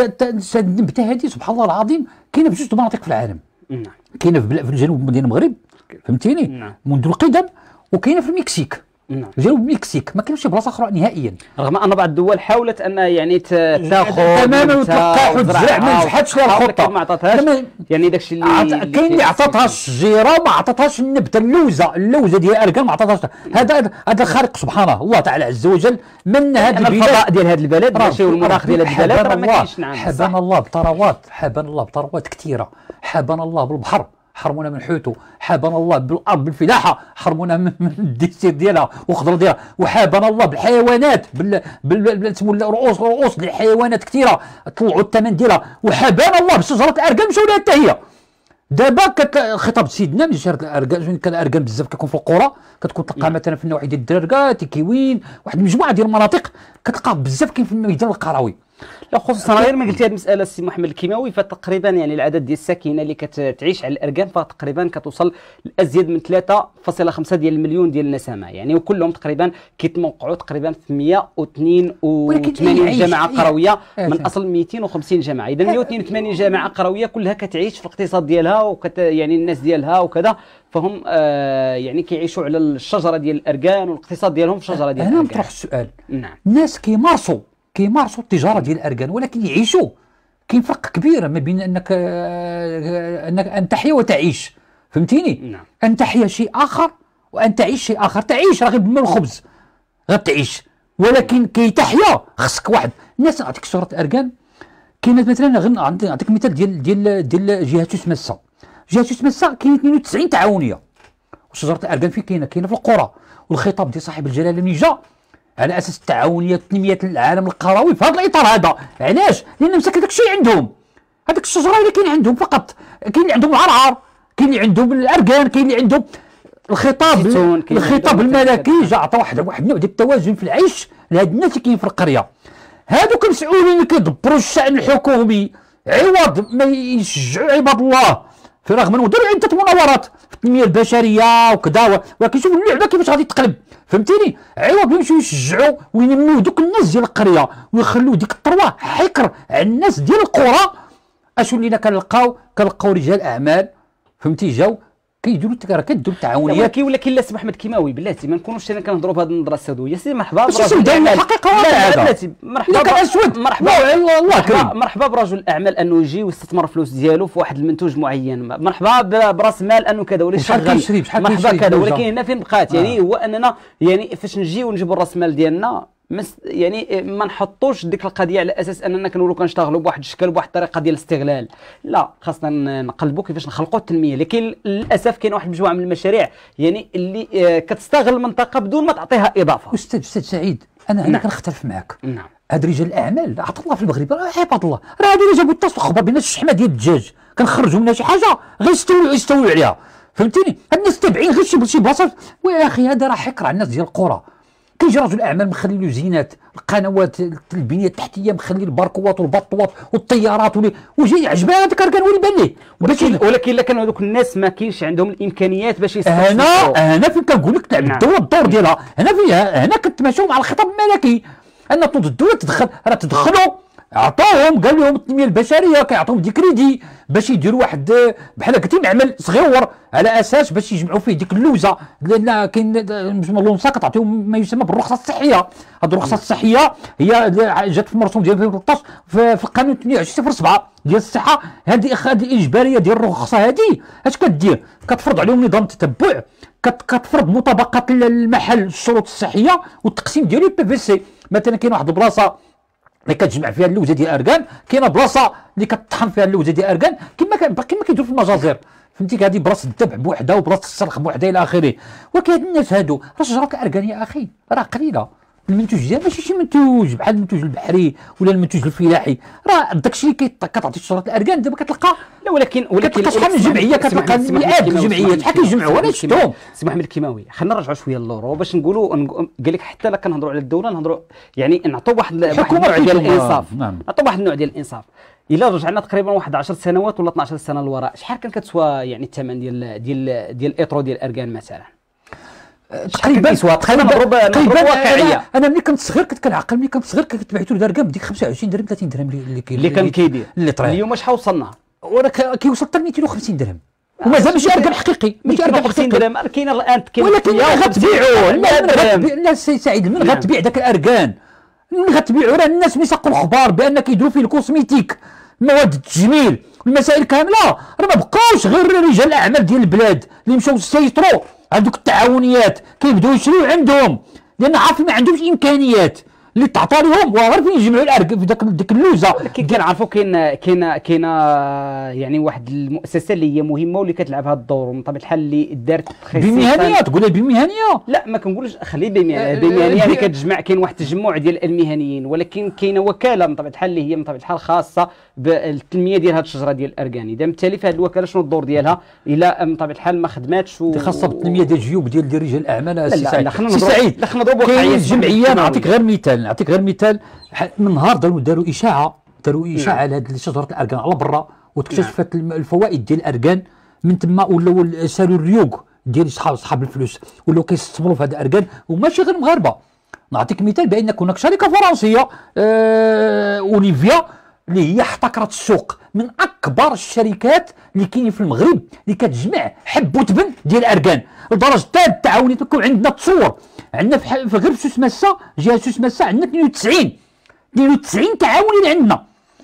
النبته هذه سبحان الله العظيم كاينه في جوج مناطق في العالم. نعم. كاينه في الجنوب ديال المغرب، فهمتيني؟ نعم. منذ القدم، وكاينه في المكسيك. نعم. جنوب المكسيك ما كاينش بلاصه اخرى نهائيا، رغم ان بعض الدول حاولت ان يعني تاخذ تماما وتلقاح وتزرع ما نجحتش لها الخطه، ما عطاتهاش. يعني داكشي اللي عط... كاين اللي عطاتها الشجيره ما عطاتهاش النبته، اللوزه اللوزه ديال الاركان ما عطاتهاش. هذا هذا الخالق سبحانه الله تعالى عز وجل من هذا البلاد، الفضاء ديال هذا البلد ماشي والمناخ ديال هذا البلد راه ما كاينش. نعم حبان الله بثروات، حبان الله بثروات كثيره، حبان الله بالبحر حرمونا من حوته، حابنا الله بالارض بالفلاحه حرمونا من الديسير ديالها والخضره ديالها، وحابنا الله بالحيوانات بال بال سمو رؤوس رؤوس ديال الحيوانات كثيره طلعوا الثمن ديالها، وحابنا الله بشجره الاركان مشاو لها حتى هي. دابا كخطاب سيدنا من شجره الاركان، كان الاركان بزاف كيكون في القرى، كتكون تلقى مثلا في النواحي ديال الدراركه تيكيوين واحد المجموعه ديال المناطق كتلقى بزاف كاين في الميدان القروي. لا خصوصا غير ما قلتي هذه المساله السي محمد الكيماوي، فتقريبا يعني العدد ديال الساكنه اللي كتعيش على الاركان فتقريبا كتوصل لازيد من ثلاثة فاصلة خمسة ديال المليون ديال النسمه، يعني وكلهم تقريبا كيتموقعوا تقريبا في مئة واثنين وثمانين جماعه قرويه من اصل مئتين وخمسين جماعه. اذا مئة واثنين وثمانين جماعه قرويه كلها كتعيش في الاقتصاد ديالها وكت يعني الناس ديالها وكذا، فهم آه يعني كيعيشوا على الشجره ديال الاركان والاقتصاد ديالهم في الشجره ديال الاركان. الاركان. انا نطرح السؤال، نعم الناس كيمارسوا كيمارسوا التجاره ديال الاركان ولكن يعيشوا. كاين فرق كبير ما بين انك انك ان تحيا وتعيش، فهمتيني؟ نعم. ان تحيا شيء اخر وان تعيش شيء اخر. تعيش راه غير بالماء والخبز غتعيش، ولكن كي تحيا خصك واحد. الناس نعطيك شجره الاركان كاينه مثلا غير نعطيك مثال ديال ديال ديال جهه تسمسه. جهه تسمسه كاين اثنين وتسعين تعاونيه، وشجره الاركان فين كاينه؟ كاينه في القرى. والخطاب ديال صاحب الجلاله ملي جا على اساس التعاونيه تنميه العالم القروي في هذا الاطار هذا. علاش؟ لان مساكن داك الشيء عندهم، هذيك الشجره اللي كاين عندهم فقط. كاين اللي عندهم العرعر، كاين اللي عندهم الاركان، كاين اللي عندهم الخطاب الخطاب الملكي جا عطى واحد واحد النوع ديال التوازن في العيش لهاد الناس اللي كاين في القريه. هادوك المسؤولين اللي كيدبروا الشان الحكومي عوض ما يشجعوا عباد الله في رغم انه داروا عده مناورات في التنميه البشريه وكذا، ولكن شوفوا اللعبه كيفاش غادي تقلب، فهمتيني؟ عوض ما يمشيو يشجعوا وينميو دوك الناس ديال القريه ويخلوا ديك الثروه حكر على الناس ديال القرى. اشنو اللي كنلقاو؟ كنلقاو رجال اعمال فهمتي جاو كيديروا راه كديروا التعاونيات. ولكن ولكن لا سي محمد كيماوي بلاتي ما نكونوش انا كنهضروا بهذه النظره السوداويه. سي مرحبا برجل الاعمال الحقيقه لا بلاتي مرحبا كان اسود مرحبا الله كريم مرحبا برجل الاعمال انه يجي ويستثمر فلوس ديالو في واحد المنتوج معين، مرحبا براس مال انه كذا ولا يشغل مرحبا كذا. ولكن هنا فين بقات يعني هو اننا يعني فاش نجيو نجيبوا الراس مال ديالنا مس يعني ما نحطوش ديك القضيه على اساس اننا كنولوا كنشتغلوا بواحد الشكل بواحد الطريقه ديال الاستغلال. لا خاصنا نقلبوا كيفاش نخلقوا التنميه. لكن للاسف كاين واحد المجموعه من المشاريع يعني اللي كتستغل المنطقه بدون ما تعطيها اضافه. استاذ استاذ سعيد انا هنا نعم. كنختلف معك. نعم. هاد رجال الاعمال عطا الله في المغرب راه عباد الله، راه هادو اللي جابوا التصوير خبر بينا الشحمه ديال الدجاج كنخرجوا منها شي حاجه غير يستويو يستويو عليها، فهمتيني؟ هاد الناس تابعين غير شي شي بلاصه. ويا اخي هذا راه حكر على الناس ديال القرى. كيجي رجل اعمال مخلي له زينات القنوات البنيه التحتيه، مخلي الباركوات والبطوات والطيارات وجاي عجبان هذاك كان ولي بان ليه. ولكن ولكن الا كانوا هذوك الناس ما كاينش عندهم الامكانيات باش يستثمروا. هنا هنا فين كنقول لك تلعب الدوله الدور ديالها. هنا فيها هنا كتماشاو مع الخطاب الملكي ان تنوض الدوله تدخل راه تدخلوا عطاهم قال لهم التنميه البشريه كيعطيهم دي كريدي باش يديروا واحد بحال هكا معمل صغيور على اساس باش يجمعوا فيه ديك اللوزه. لان كاين لونسا كتعطيهم ما يسمى بالرخصه الصحيه. هذه الرخصه الصحيه هي جات في المرسوم ديال ألفين وثلاثطاش في القانون ثمانية وعشرين صفر سبعة ديال الصحه. هذه هذه اجباريه ديال الرخصه. هذه اش كدير؟ كتفرض عليهم نظام تتبع، كتفرض مطابقه المحل الشروط الصحيه والتقسيم ديالو بي في سي. مثلا كاين واحد البلاصه اللي كتجمع فيها اللوزه ديال الاركان، كاينه بلاصه اللي كتطحن فيها اللوزه ديال الاركان كما كما كيديروا في المجازر، فهمتي؟ هذه بلاصه الذبح بوحدها وبلاصه السرخ بوحدها الى اخره. ولكن هاد الناس هادو راه شجره الاركان يا اخي راه قليله، المنتوج ديالها ماشي شي منتوج بحال المنتوج البحري ولا المنتوج الفلاحي، راه داكشي اللي كتعطي شجره الاركان دابا كتلقى. لا ولكن ولكن كتلقى شحال من جمعيه، كتلقى مئات الجمعيات شحال كيجمعوا انا شفتهم. سي محمد الكيماوي خلينا نرجعوا شويه للورو باش نقولوا قال لك حتى لا كنهضروا على الدوله نهضروا يعني نعطوا واحد واحد النوع ديال الانصاف، نعطوا واحد النوع ديال الانصاف. الا رجعنا تقريبا واحد عشر سنوات ولا اثناش سنه للوراء، شحال كان كتسوى يعني الثمن ديال ديال ديال الايترو ديال الاركان مثلا؟ تقريبا تقريبا نضرب نضرب واقعيه. انا ملي كنت صغير كنت كنعقل ملي كنت صغير كنت بعتو الاركان بديك خمسة وعشرين درهم ثلاثين درهم اللي اللي كان كيدير. اللي طريح اليوم شحال وصلنا؟ وراه كيوصل حتى مئتين وخمسين درهم ومازال ماشي اركان حقيقي، ماشي اركان خمسين درهم كاين الان كاين. ولكن غتبيعوا لا السي سعيد من غتبيع داك الاركان؟ من غتبيعوا؟ راه الناس ميساقوا الاخبار بان كيديروا فيه الكوسميتيك، مواد التجميل، المسائل كامله، راه ما بقاوش غير رجال الاعمال ديال البلاد اللي مشاو يسيطروا هذوك التعاونيات كيبداو يشريو عندهم لان عارفين ما عندهمش امكانيات اللي تعطى لهم وعارفين يجمعوا الارك في داك ديك اللوزه. ولكن كنعرفوا كاين كاين كاين يعني واحد المؤسسه اللي هي مهمه واللي كتلعب هذا الدور من طبيعه الحال اللي دارت بمهنيه. تقول بمهنيه؟ لا ما كنقولش خلي بمهنيه اللي كتجمع. كاين واحد التجمع ديال المهنيين ولكن كاينه وكاله من طبيعه الحال اللي هي من طبيعه الحال خاصه بالتنميه ديال هذه الشجره ديال الاركان. اذا بالتالي فهذه الوكاله شنو الدور ديالها الا من طبيعه الحال ما خدماتش و... خاصه بالتنميه ديال الجيوب ديال ديال رجال الاعمال. السي سعيد سي سعيد لا خلينا نضربوا كاين الجمعيه. نعطيك غير مثال نعطيك غير مثال من نهار داروا داروا اشاعه داروا اشاعه على هذه شجره الاركان على برا واكتشفت الفوائد ديال الاركان. من تما ولاو سالوا الريوق ديال صحاب صحاب الفلوس ولاو كيستثمروا في هذا الاركان وماشي غير مغاربه. نعطيك مثال بان هناك شركه فرنسيه آه اوليفيا اللي هي احتكرت السوق من اكبر الشركات اللي كاينين في المغرب اللي كتجمع حب وتبن ديال الاركان لدرجه حتى التعاونيات كون عندنا تصور عندنا في غير في سوس ماسه جهه سوس ماسه عندنا اثنين وتسعين اثنين وتسعين تعاوني اللي عندنا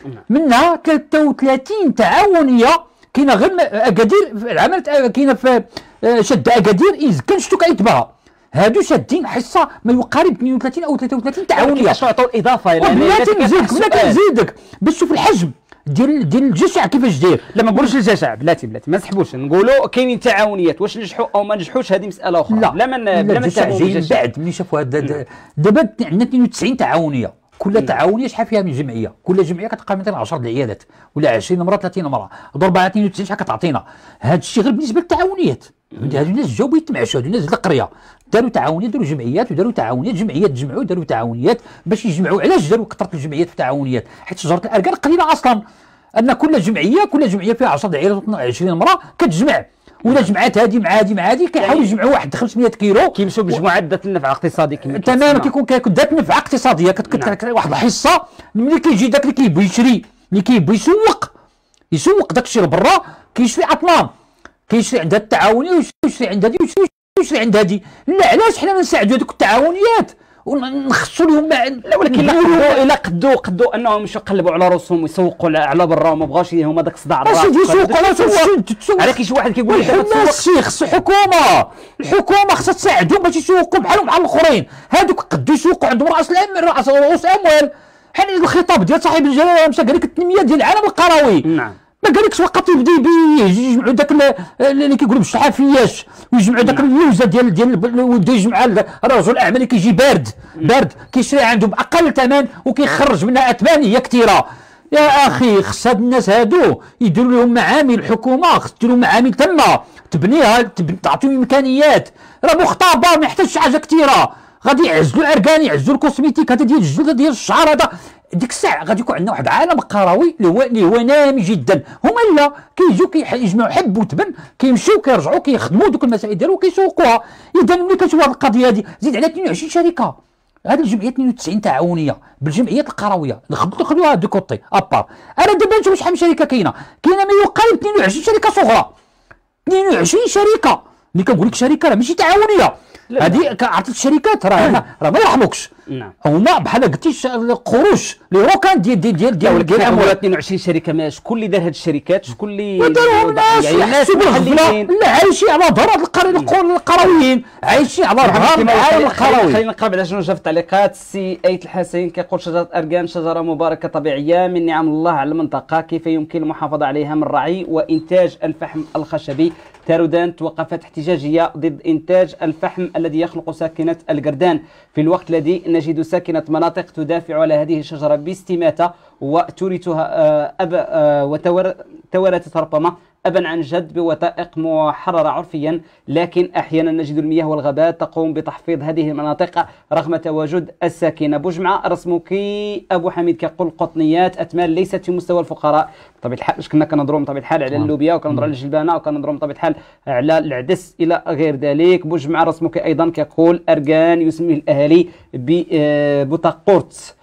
منها ثلاثة وثلاثين تعاونيه كاينه غير اكادير العمل كاينه في شد اكادير اذا كان شتو كيتباها هادو شادين حصه ما يقارب اثنين وثلاثين او ثلاثة وثلاثين تعاونيه. شنو عطاو الاضافه يعني بلاتي نزيدك بلاتي نزيدك باش تشوف الحجم ديال ديال الجشع كيفاش داير. لا ما نقولوش الجشع بلاتي بلاتي ما نسحبوش نقولوا كاينين تعاونيات واش نجحوا او ما نجحوش هذه مساله اخرى. لا بلا ما بلا ما نتهموا من بعد ملي شافوا هذا دابا عندنا اثنين وتسعين تعاونيه كل تعاونيه شحال فيها من جمعيه كل جمعيه كتلقى مثلا عشرة العيالات ولا عشرين امراه ثلاثين امراه ضرب على اثنين وتسعين شحال كتعطينا. هذا الشيء غير بالنسبه للتعاونيات. هادو الناس جاو يتمعشوا هادو الناس ديال القريه داروا تعاونيات داروا جمعيات وداروا تعاونيات جمعيات تجمعوا داروا تعاونيات باش يجمعوا. علاش داروا كثره الجمعيات في التعاونيات؟ حيت شجره الاركان قليله اصلا ان كل جمعيه كل جمعيه فيها عشرة عيالات عشرين امراه كتجمع ولا جمعات هذه مع هذه مع هذه كيحاولوا يجمعوا واحد خمسمائة كيلو كيمشيو بمجموعه ذات النفع اقتصادي كما تماما كيكون ذات نفع اقتصاديه كتكون واحد الحصه ملي كيجي داك اللي كيبغي يشري اللي كيبغي يسوق يسوق داك الشيء لبرا كيشري اطنان كيشري عند هاد التعاونيه ويشري عند هذه ويشري عند هذه. لا علاش حنا ما نساعدوا هذوك التعاونيات ونخصوا لهم مع... لا ولكن الا الا قدوا قدوا انهم يمشيو يقلبوا على راسهم ويسوقوا على برا وما بغاوش هما داك الصداع الراس يسوقوا على راسهم. على كاين شي واحد كيقول لك السي خص الحكومه الحكومه خصها تساعدهم باش يسوقوا بحالهم بحال الاخرين. هذوك قدوا يسوقوا عندهم راس الاموال راس رؤوس اموال. حنا الخطاب ديال صاحب الجلاله مشى قال لك التنميه ديال العالم القروي. نعم ما قالكش وقت يبدا يجمعوا داك اللي كيقولوا بالشحافياش ويجمعوا داك اللوزه ديال ديال ويبدا يجمع رجل الاعمال اللي كيجي بارد بارد كيشري عنده باقل ثمن وكيخرج منها اثمان هي كثيره. يا اخي خص هاد الناس هادو يديروا لهم معامل الحكومه خص ديروا معامل تما تبنيها تعطيهم امكانيات. راه مختبر ما يحتاجش حاجه كثيره غادي يعزلوا الاركان يعزلوا الكوسميتيك هذا ديال الجلد ديال الشعر هذا ديك الساعه غادي يكون عندنا واحد عالم قروي اللي هو اللي هو نامي جدا. هما لا كيجيو كيجمعوا حب وتبن كيمشيو كيرجعوا كيخدموا دوك المسائل ديالهم وكيسوقوها. اذا ملي كتشوف هذه القضيه هذه زيد على اثنين وعشرين شركه. هذه الجمعيه اثنين وتسعين تعاونيه بالجمعيات القرويه نخلوها دو كوتي ابار. انا دابا نشوف شحال من شركه كاينه كاينه ما يقارب اثنين وعشرين شركه صغرى اثنين وعشرين شركه. ملي كنقول لك شركه راه ماشي تعاونيه. هذه عرفتي الشركات راه راه ما يرحموكش نعم. هما بحال قلتي قروش لي روكان ديال ديال ديال ديال ديال الاموال. اثنين وعشرين شركه، ما شكون اللي دار هاد الشركات؟ شكون اللي وداروا الناس يعني الناس محليين؟ لا عايشين على ظهر هاد القرا القرويين، عايشين على ظهر العالم القروي. خلينا نقرب على شنو جا في التعليقات. السي ايت الحسين كيقول شجره اركان شجره مباركه طبيعيه من نعم الله على المنطقه، كيف يمكن المحافظه عليها من رعي وانتاج الفحم الخشبي؟ تارودان توقفت احتجاجيه ضد انتاج الفحم الذي يخلق ساكنه القردان في الوقت الذي نجد ساكنه مناطق تدافع على هذه الشجره باستماته وتورثها أب وتوارثت ربما أبا عن جد بوثائق محررة عرفيا، لكن أحيانا نجد المياه والغابات تقوم بتحفيظ هذه المناطق رغم تواجد الساكنة. بوجمعة رسمك أبو حميد كيقول قطنيات أتمال ليست في مستوى الفقراء. بطبيعة الحال كنا كنهضروا بطبيعة الحال على اللوبيا وكنهضروا على الجلبانة وكنهضروا بطبيعة الحال على العدس إلى غير ذلك. بوجمعة رسمك أيضا كيقول أركان يسميه الأهالي ببوتاقورت.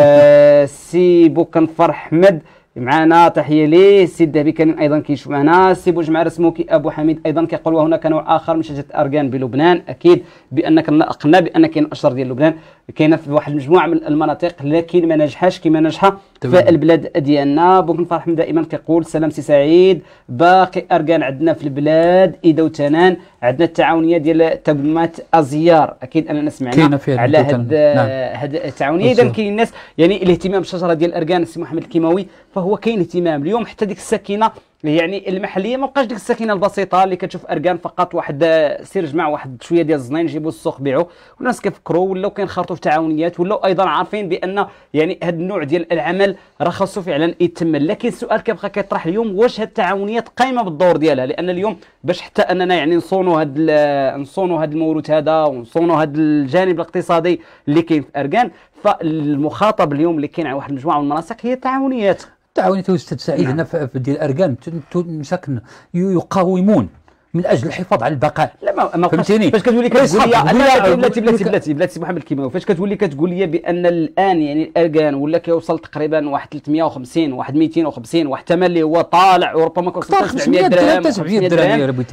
آه سي بوكنفر أحمد معنا تحيه ليه. سي الذهبي كان ايضا كيشوف معنا. سي بوجمع رسموكي ابو حميد ايضا كيقول وهناك نوع اخر من شجره اركان بلبنان. اكيد بان قلنا بان كاين اشجار ديال لبنان كاينه في واحد المجموعه من المناطق لكن ما نجحش كما نجحه في البلاد ديالنا. بوكنفر احمد دائما كيقول سلام سي سعيد. باقي اركان عندنا في البلاد ايدا وتنان، عندنا التعاونيه ديال تبمات ازيار. اكيد انا سمعنا على هاد هاد التعاونيه. اذا كاين الناس يعني الاهتمام بالشجره ديال الاركان. السي محمد الكيماوي فهو كاين اهتمام اليوم، حتى ديك السكينه يعني المحليه ما بقاش ديك السكينه البسيطه اللي كتشوف اركان فقط واحد سير جمع واحد شويه ديال الزنين جيبوا السوق بيعوا. والناس كيفكروا ولاو كينخرطوا في تعاونيات، ولاو ايضا عارفين بان يعني هذا النوع ديال العمل راه خاصو فعلا يتمل. لكن السؤال كيبقى كيطرح اليوم واش هاد التعاونيات قايمه بالدور ديالها؟ لان اليوم باش حتى اننا يعني نصونوا هاد نصونوا هاد الموروث هذا ونصونوا هاد الجانب الاقتصادي اللي كاين في اركان، فالمخاطب اليوم اللي كاين على واحد المجموعه من المناطق هي التعاونيات. التعاونيات استاذ سعيد هنا في ديال اركان مساكن يقاومون من اجل الحفاظ على البقاء. لا ما ما فهمتيني فاش كتولي كتقول لي بلاتي بلاتي بلاتي بلاتي سي محمد الكيماوي، فاش كتولي كتقول لي بان الان يعني الاركان ولا كيوصل تقريبا واحد ثلاثمائة وخمسين واحد مئتين وخمسين واحد الثمن اللي هو طالع وربما كيوصل سبعمائة درهم سبعمائة درهم،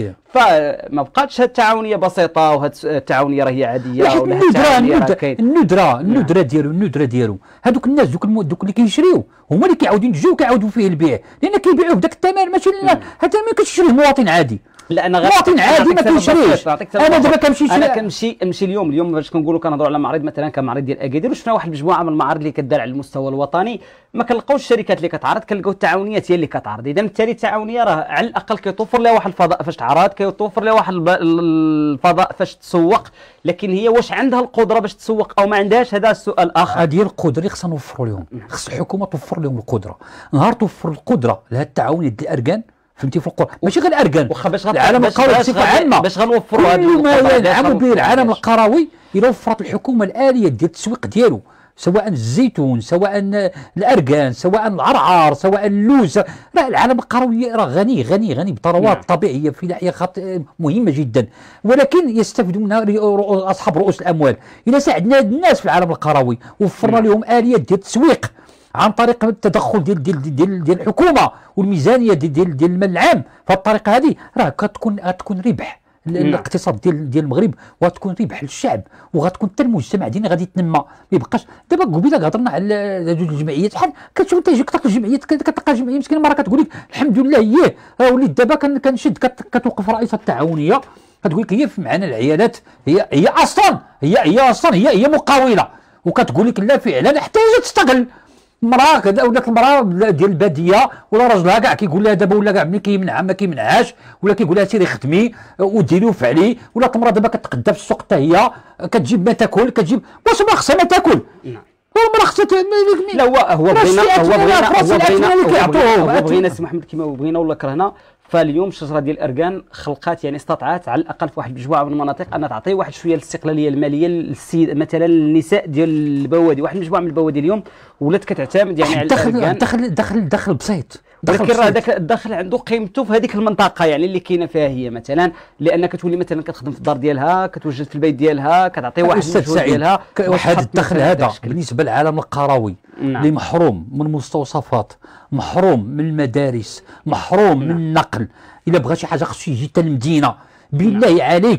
فما بقاتش هاد التعاونيه بسيطه وهاد التعاونيه راه هي عاديه. ولا الندره الندره الندره ديالو الندره ديالو هذوك الناس دوك دوك اللي كيشريو هما اللي كيعاودوا ينتجوا وكيعاودوا فيه البيع، لان كيبيعوه بداك الثمن ماشي هذا ما كتشريه مواطن عادي. لا انا مواطن عادي ما كيشريش. انا دابا كنمشي انا كنمشي نمشي اليوم اليوم باش كنقولوا كنهضروا على معرض مثلا كمعرض ديال اكادير، وشفنا واحد المجموعه من المعارض اللي كدار على المستوى الوطني ما كنلقاوش الشركات اللي كتعرض، كنلقاو التعاونيات هي اللي كتعرض. اذا بالتالي التعاونيه راه على الاقل كيتوفر لها واحد الفضاء فاش تعرض، كيتوفر لها واحد الفضاء فاش تسوق، لكن هي واش عندها القدره باش تسوق او ما عندهاش هذا السؤال الاخر. هذه القدره اللي خصنا نوفروا لهم، خص الحكومه توفر لهم القدره. نهار توفر القدره لهاد التعاونيات ديال الاركان فهمتي في القرى ماشي غير اركان، واخا باش العالم القروي بصفه عامه باش غنوفروا هذا ما ينعم به العالم القروي الا وفرت الحكومه الاليات ديال التسويق ديالو، سواء الزيتون سواء الاركان سواء العرعار سواء اللوز. لا العالم القروي راه غني غني غني بثروات نعم. طبيعيه في ناحيه خط... مهمه جدا، ولكن يستفيد منها اصحاب رؤوس الاموال. اذا ساعدنا الناس في العالم القروي وفرنا نعم. لهم اليات ديال التسويق عن طريق التدخل ديال ديال ديال ديال الحكومه والميزانيه ديال ديال ديال المال العام، فالطريقه هذه راه كتكون غتكون ربح الاقتصاد ديال ديال المغرب، وغتكون ربح للشعب، وغتكون حتى المجتمع ديالنا غادي يتنمى. ما يبقاش دابا قبيله هضرنا على جوج الجمعيات، بحال كتشوف انت يجيك تلقى الجمعيات كتلقى جمعيه مسكينه مره كتقول لك الحمد لله هي وليت دابا كنشد كتوقف رئيسه التعاونيه كتقول لك هي معنا العيالات هي هي اصلا هي هي اصلا هي هي مقاوله، وكتقول لك لا فعلا حتى هي تستغل مراه كذا ولات المراه ديال الباديه ولا راجلها كاع كيقول لها دابا ولا كاع ملي كيمنعها ما كيمنعهاش ولا كيقول لها سيري خدمي وديري وفعلي، ولات المراه دابا كتقدا في السوق حتى هي كتجيب ما تاكل كتجيب واش ما خصها ما تاكل. نعم المراه خصها لا هو هو بغينا هو بغينا هو بغينا سي محمد كيما بغينا ولا كرهنا. فاليوم الشجره ديال الاركان خلقات يعني استطاعت على الاقل في واحد المجموعه من المناطق ان تعطي واحد شويه الاستقلاليه الماليه للسيد مثلا النساء ديال البوادي. واحد المجموعه من البوادي اليوم ولات كتعتمد يعني على الاركان دخل دخل دخل بسيط، ولكن راه داك الدخل عنده قيمته في هذيك المنطقه يعني اللي كاينه فيها هي مثلا، لان كتولي مثلا كتخدم في الدار ديالها كتوجد في البيت ديالها كتعطي واحد المجهود ديالها. واحد الدخل هذا بالنسبه للعالم القروي اللي نعم. محروم من المستوصفات، محروم من المدارس، محروم نعم. من النقل، الا بغى شي حاجه خصو يجي حتى المدينه. بالله نعم. عليك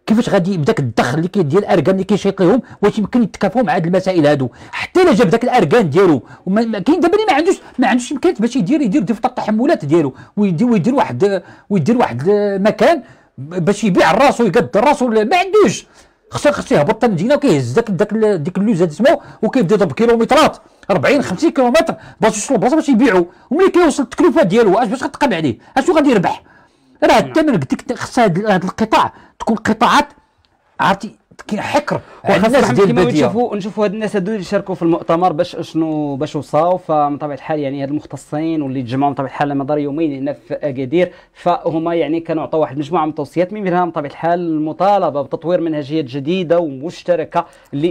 كيفاش غادي بداك الدخل اللي كيدير الاركان اللي كيشيط لهم، واش يمكن يتكافوا مع هاد المسائل هادو؟ حتى الا جاب داك الاركان ديالو، وما كاين دابا اللي ما عندوش ما عندوش امكانيات باش يدير يدير دفتر التحملات ديالو، ويدير ويدير واحد ويدير واحد المكان باش يبيع راسو ويقدر راسو، ما عندوش. خصو خصو يهبط للمدينه وكيهز داك داك ديك اللوز هاد سمو، وكيبدا يضرب كيلومترات أربعين خمسين كيلومتر باش يوصل لبلاصه باش يبيعوا، وملي كيوصل التكلفه ديالو اش باش غتقام عليه؟ اشنو غادي يربح؟ راه الثمن قلت لك خص هذا القطاع تكون قطاعات عرفتي حكر على الناس ديال الباديه. نشوفوا نشوفوا هاد الناس هادو اللي شاركوا في المؤتمر باش شنو باش وصاو، فمن طبيعه الحال يعني هاد المختصين واللي تجمعوا من طبيعه الحال على مدار يومين هنا في اكادير، فهما يعني كانوا عطوا واحد مجموعه من التوصيات، من بينها من طبيعه الحال المطالبه بتطوير منهجيات جديده ومشتركه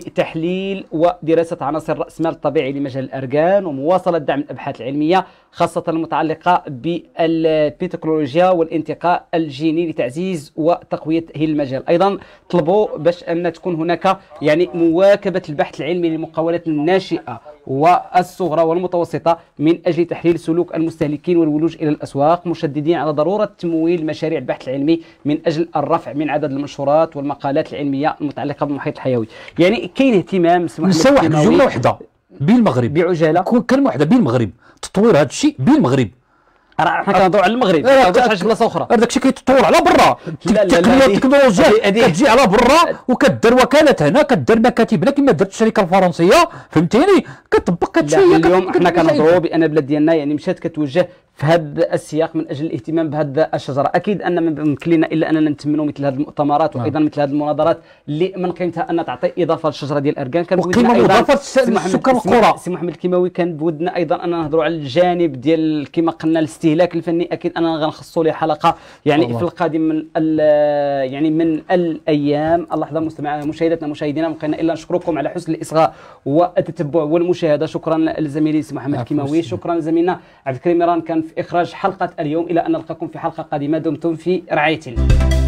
لتحليل ودراسه عناصر راس المال الطبيعي لمجال الاركان، ومواصله دعم الابحاث العلميه خاصه المتعلقه بالبيتكنولوجيا والانتقاء الجيني لتعزيز وتقويه هذا المجال. ايضا طلبوا باش ان تكون هناك يعني مواكبه البحث العلمي للمقاولات الناشئه والصغرى والمتوسطه من اجل تحليل سلوك المستهلكين والولوج الى الاسواق، مشددين على ضروره تمويل مشاريع البحث العلمي من اجل الرفع من عدد المنشورات والمقالات العلميه المتعلقه بالمحيط الحيوي. يعني كاين اهتمام نسى واحد الجمله وحده بالمغرب بعجاله، كلمه واحده بالمغرب، تطوير هذا الشيء بالمغرب. راه حنا كنهضروا على المغرب، ما كنهضروش على بلاصه اخرى. هذاك الشيء كيتطور على برا، التكنولوجيا كتجي على برا وكدير وكالات هنا، كدير مكاتب هنا كما درت الشركه الفرنسيه، فهمتيني؟ كطبق هذا الشيء. اليوم حنا كنهضروا بان البلاد ديالنا يعني مشات كتوجه في هذا السياق من اجل الاهتمام بهذه الشجره. اكيد ان ما يمكن لنا الا اننا نتمنوا مثل هذه المؤتمرات وايضا مثل هذه المناظرات اللي من قيمتها ان تعطي اضافه للشجره ديال الاركان. كان بودنا ايضا اضافه لسكان القرى. سي محمد الكيماوي كان بودنا ايضا ان نهضروا على الجانب ديال كما قلنا الاستهلاك الفني، اكيد اننا غنخصوا له حلقه يعني الله. في القادم من يعني من الايام. اللحظه مستمعينا مشاهدتنا مشاهدينا ما بقينا الا نشكركم على حسن الاصغاء والتتبع والمشاهده. شكرا لزميلي سي محمد الكيماوي، شكرا لزميلنا عبد الكريم ميران كان في اخراج حلقه اليوم. الى ان نلقاكم في حلقه قادمه، دمتم في رعايه الله.